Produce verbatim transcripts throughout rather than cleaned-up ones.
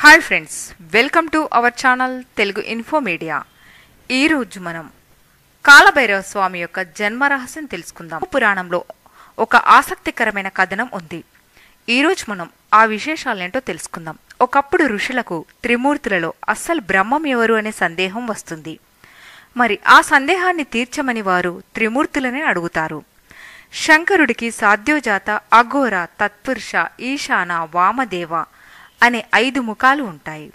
Hi friends, welcome to our channel Telugu info media. ఈరోజు మనం కాలభైరవ స్వామి యొక్క జన్మ రహస్యం తెలుసుకుందాం. పురాణంలో ఒక ఆసక్తికరమైన కథనం ఉంది. ఈరోజు మనం ఆ విశేషాలేంటో తెలుసుకుందాం. ఒకప్పుడు ఋషులకు త్రిమూర్తులలో అస్సలు బ్రహ్మం ఎవరు అనే సందేహం వస్తుంది. మరి ఆ సందేహాన్ని తీర్చమని వారు త్రిమూర్తులనే అడుగుతారు. శంకరుడికి సాధ్యోజాత, అఘోర, తత్పురుష, ఈశాన, వామదేవ అనే ఐదు ముఖాలు ఉంటాయి.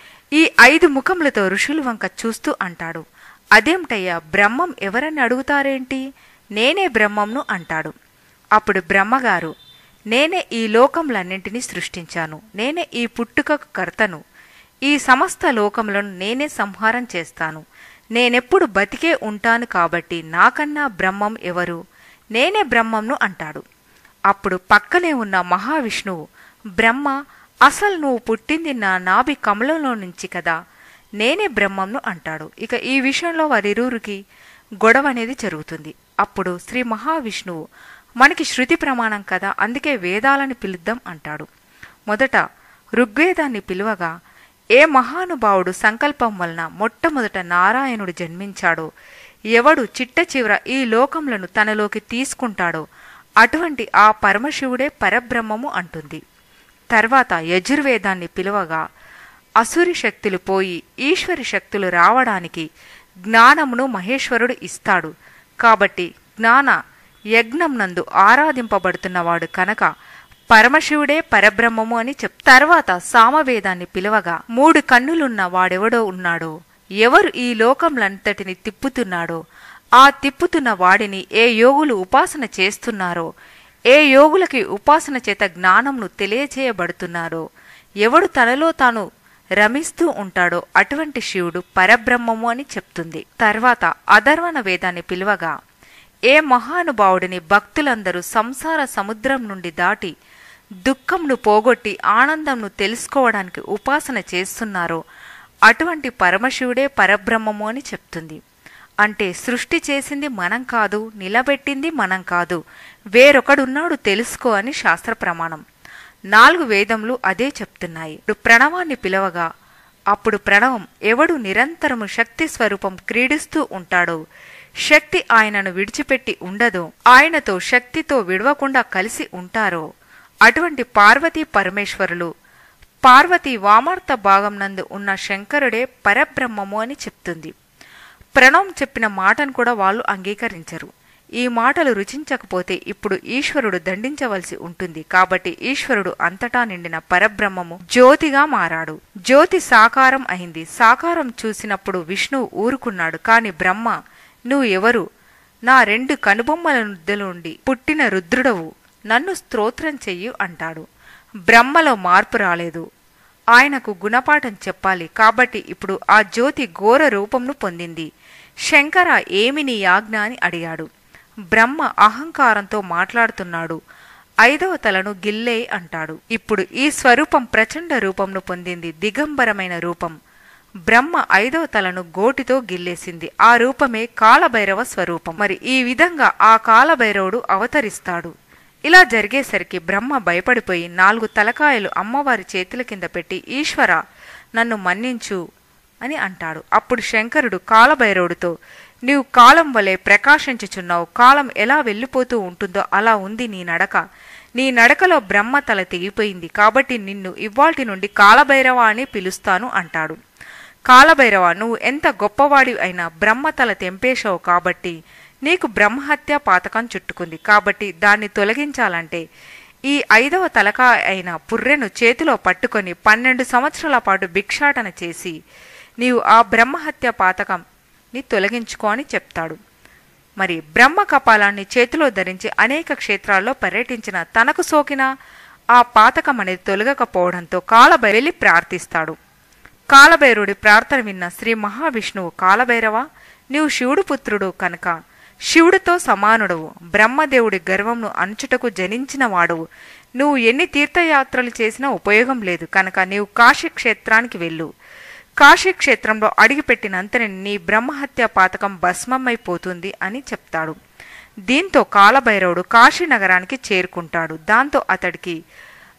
ఈ ఐదు ముఖములతో ఋషులు వంక చూస్తూ అంటాడు, అదేమిటయ్యా, బ్రహ్మం ఎవరని అడుగుతారేంటి? నేనే బ్రహ్మంను అంటాడు. అప్పుడు బ్రహ్మగారు, నేనే ఈ లోకములన్నింటినీ సృష్టించాను, నేనే ఈ పుట్టుకకు కర్తను, ఈ సమస్త లోకములను నేనే సంహారం చేస్తాను, నేనెప్పుడు బతికే ఉంటాను, కాబట్టి నాకన్నా బ్రహ్మం ఎవరు? నేనే బ్రహ్మంను అంటాడు. అప్పుడు పక్కనే ఉన్న మహావిష్ణువు, బ్రహ్మ, అసలు నువ్వు పుట్టింది నా నాభి కమలంలో నుంచి కదా, నేనే బ్రహ్మంను అంటాడు. ఇక ఈ విషయంలో వారిరువురికి గొడవ అనేది జరుగుతుంది. అప్పుడు శ్రీ మహావిష్ణువు, మనకి శృతి ప్రమాణం కదా, అందుకే వేదాలని పిలుద్దాం అంటాడు. మొదట ఋగ్వేదాన్ని పిలువగా, ఏ మహానుభావుడు సంకల్పం వలన మొట్టమొదట నారాయణుడు జన్మించాడో, ఎవడు చిట్ట చివర ఈ లోకములను తనలోకి తీసుకుంటాడో అటువంటి ఆ పరమశివుడే పరబ్రహ్మము అంటుంది. తర్వాత యజుర్వేదాన్ని పిలువగా, అసురి శక్తులు పోయి ఈశ్వరి శక్తులు రావడానికి జ్ఞానమును మహేశ్వరుడు ఇస్తాడు, కాబట్టి జ్ఞాన యజ్ఞం నందు ఆరాధింపబడుతున్నవాడు కనుక పరమశివుడే పరబ్రహ్మము అని చెప్ తర్వాత సామవేదాన్ని పిలువగా, మూడు కన్నులున్న వాడెవడో ఉన్నాడో, ఎవరు ఈ లోకములంతటిని తిప్పుతున్నాడో, ఆ తిప్పుతున్న వాడిని ఏ యోగులు ఉపాసన చేస్తున్నారో, ఏ యోగులకి ఉపాసన చేత జ్ఞానంను తెలియచేయబడుతున్నారో, ఎవడు తనలో తాను రమిస్తూ ఉంటాడో అటువంటి శివుడు పరబ్రహ్మము అని చెప్తుంది. తర్వాత అధర్వణ వేదాన్ని పిలువగా, ఏ మహానుభావుడిని భక్తులందరూ సంసార సముద్రం నుండి దాటి దుఃఖంను పోగొట్టి ఆనందంను తెలుసుకోవడానికి ఉపాసన చేస్తున్నారో అటువంటి పరమశివుడే పరబ్రహ్మము అని చెప్తుంది. అంటే సృష్టి చేసింది మనం కాదు, నిలబెట్టింది మనం కాదు, వేరొకడున్నాడు తెలుసుకో అని శాస్త్ర ప్రమాణం. నాలుగు వేదములు అదే చెప్తున్నాయి. ప్రణవాన్ని పిలవగా, అప్పుడు ప్రణవం ఎవడు నిరంతరము శక్తి స్వరూపం క్రీడిస్తూ ఉంటాడో, శక్తి ఆయనను విడిచిపెట్టి ఉండదో, ఆయనతో శక్తితో విడవకుండా కలిసి ఉంటారో అటువంటి పార్వతీ పరమేశ్వరులు, పార్వతీ వామార్త భాగం నందు ఉన్న శంకరుడే పరబ్రహ్మము అని చెప్తుంది. ప్రణవం చెప్పిన మాటను కూడా వాళ్ళు అంగీకరించరు. ఈ మాటలు రుచించకపోతే ఇప్పుడు ఈశ్వరుడు దండించవలసి ఉంటుంది. కాబట్టి ఈశ్వరుడు అంతటా నిండిన పరబ్రహ్మము జ్యోతిగా మారాడు. జ్యోతి సాకారం అయింది. సాకారం చూసినప్పుడు విష్ణువు ఊరుకున్నాడు. కాని బ్రహ్మ, నువ్వు ఎవరు? నా రెండు కనుబొమ్మల నుండి పుట్టిన రుద్రుడవు, నన్ను స్తోత్రం చెయ్యు అంటాడు. బ్రహ్మలో మార్పు రాలేదు. ఆయనకు గుణపాఠం చెప్పాలి. కాబట్టి ఇప్పుడు ఆ జ్యోతి ఘోర రూపంను పొందింది. శంకర, ఏమి నీ యాజ్ఞ అని అడిగాడు. బ్రహ్మ అహంకారంతో మాట్లాడుతున్నాడు. ఐదవ తలను గిల్లే అంటాడు. ఇప్పుడు ఈ స్వరూపం ప్రచండ రూపంను పొందింది. దిగంబరమైన రూపం. బ్రహ్మ ఐదవ తలను గోటితో గిల్లేసింది. ఆ రూపమే కాలభైరవ స్వరూపం. మరి ఈ విధంగా ఆ కాలభైరవుడు అవతరిస్తాడు. ఇలా జరిగేసరికి బ్రహ్మ భయపడిపోయి నాలుగు తలకాయలు అమ్మవారి చేతుల కింద పెట్టి, ఈశ్వర, నన్ను మన్నించు అని అంటాడు. అప్పుడు శంకరుడు కాలభైరవుడితో, నీవు కాలం వలె ప్రకాశించుచున్నావు. కాలం ఎలా వెళ్ళిపోతూ ఉంటుందో అలా ఉంది నీ నడక. నీ నడకలో బ్రహ్మ తల తెగిపోయింది. కాబట్టి నిన్ను ఇవ్వాల్టి నుండి కాలభైరవ అని పిలుస్తాను అంటాడు. కాలభైరవ, నువ్వు ఎంత గొప్పవాడి అయినా బ్రహ్మ తల తెంపేశావు, కాబట్టి నీకు బ్రహ్మహత్య పాతకం చుట్టుకుంది. కాబట్టి దాన్ని తొలగించాలంటే ఈ ఐదవ తలకాయ అయిన పుర్రెను చేతిలో పట్టుకొని పన్నెండు సంవత్సరాల పాటు భిక్షాటన చేసి నీవు ఆ బ్రహ్మహత్య పాతకం ని తొలగించుకో అని చెప్తాడు. మరి బ్రహ్మ కపాలాన్ని చేతిలో ధరించి అనేక క్షేత్రాల్లో పర్యటించిన తనకు సోకిన ఆ పాతకం అనేది తొలగకపోవడంతో కాలభైరవ వెళ్ళి ప్రార్థిస్తాడు. కాలభైరవుడి ప్రార్థన విన్న శ్రీ మహావిష్ణువు, కాలభైరవ, నీవు శివుడు పుత్రుడు కనుక శివుడితో సమానుడవు, బ్రహ్మదేవుడి గర్వంను అణచుటకు జనించిన వాడువు, నువ్వు ఎన్ని తీర్థయాత్రలు చేసినా ఉపయోగం లేదు కనుక నీవు కాశీ క్షేత్రానికి వెళ్ళు. కాశీక్షేత్రంలో అడిగిపెట్టినంతనే నీ బ్రహ్మహత్య పాతకం భస్మమైపోతుంది అని చెప్తాడు. దీంతో కాలభైరవుడు కాశీ నగరానికి చేరుకుంటాడు. దాంతో అతడికి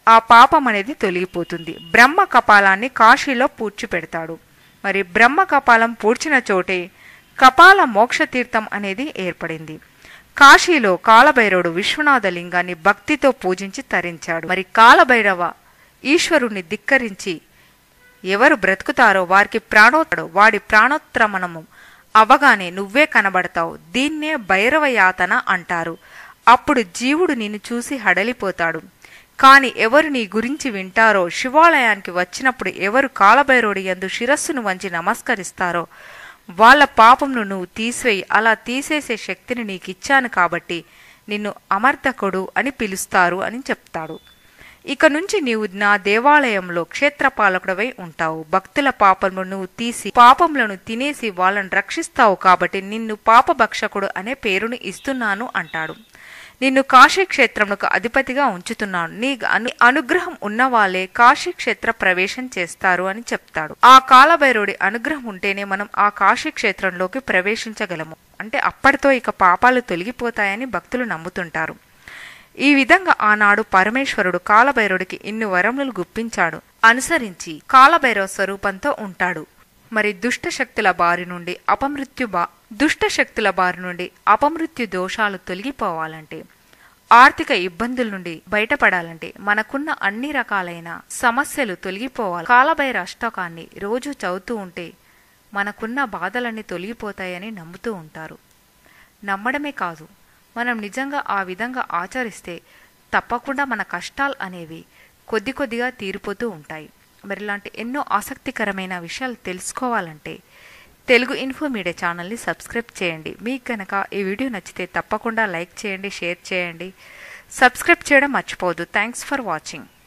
ఆ పాపం అనేది తొలగిపోతుంది. బ్రహ్మ కపాలాన్ని కాశీలో పూడ్చిపెడతాడు. మరి బ్రహ్మ కపాలం పూడ్చిన చోటే కపాల మోక్షతీర్థం అనేది ఏర్పడింది. కాశీలో కాలభైరవుడు విశ్వనాథ లింగాన్ని భక్తితో పూజించి తరించాడు. మరి కాలభైరవ ఈశ్వరుణ్ణి ధిక్కరించి ఎవరు బ్రతుకుతారో వారికి ప్రాణోత్తడు వాడి ప్రాణోత్రమణము అవగానే నువ్వే కనబడతావు. దీన్నే భైరవ యాతన అంటారు. అప్పుడు జీవుడు నిన్ను చూసి హడలిపోతాడు. కాని ఎవరు నీ గురించి వింటారో, శివాలయానికి వచ్చినప్పుడు ఎవరు కాలభైరవుడి యందు శిరస్సును వంచి నమస్కరిస్తారో వాళ్ళ పాపంను నువ్వు తీసివేయి. అలా తీసేసే శక్తిని నీకిచ్చాను కాబట్టి నిన్ను అమర్దకుడు అని పిలుస్తారు అని చెప్తాడు. ఇక నుంచి నీవు నా దేవాలయంలో క్షేత్రపాలకుడవై ఉంటావు. భక్తుల పాపమును నువ్వు తీసి పాపములను తినేసి వాళ్ళను రక్షిస్తావు కాబట్టి నిన్ను పాపభక్షకుడు అనే పేరును ఇస్తున్నాను అంటాడు. నిన్ను కాశీక్షేత్రమునకు అధిపతిగా ఉంచుతున్నాను. నీ అను అనుగ్రహం ఉన్నవాళ్లే కాశీక్షేత్ర ప్రవేశం చేస్తారు అని చెప్తాడు. ఆ కాలభైరవుడి అనుగ్రహం ఉంటేనే మనం ఆ కాశీక్షేత్రంలోకి ప్రవేశించగలము. అంటే అప్పటితో ఇక పాపాలు తొలగిపోతాయని భక్తులు నమ్ముతుంటారు. ఈ విధంగా ఆనాడు పరమేశ్వరుడు కాలభైరవుడికి ఇన్ని వరములు గుప్పించాడు. అనుసరించి కాలభైరవ స్వరూపంతో ఉంటాడు. మరి దుష్ట శక్తుల బారి నుండి అపమృత్యు బా దుష్ట శక్తుల బారి నుండి అపమృత్యు దోషాలు తొలగిపోవాలంటే, ఆర్థిక ఇబ్బందుల నుండి బయటపడాలంటే, మనకున్న అన్ని రకాలైన సమస్యలు తొలగిపోవాలి. కాలభైరవ అష్టకాన్ని రోజు చదువుతూ ఉంటే మనకున్న బాధలన్నీ తొలగిపోతాయని నమ్ముతూ ఉంటారు. నమ్మడమే కాదు, మనం నిజంగా ఆ విధంగా ఆచరిస్తే తప్పకుండా మన కష్టాలు అనేవి కొద్ది కొద్దిగా తీరిపోతూ ఉంటాయి. మరి ఇలాంటి ఎన్నో ఆసక్తికరమైన విషయాలు తెలుసుకోవాలంటే తెలుగు ఇన్ఫో మీడియా ఛానల్ని సబ్స్క్రైబ్ చేయండి. మీకు కనుక ఈ వీడియో నచ్చితే తప్పకుండా లైక్ చేయండి, షేర్ చేయండి, సబ్స్క్రైబ్ చేయడం మర్చిపోవద్దు. Thanks for watching.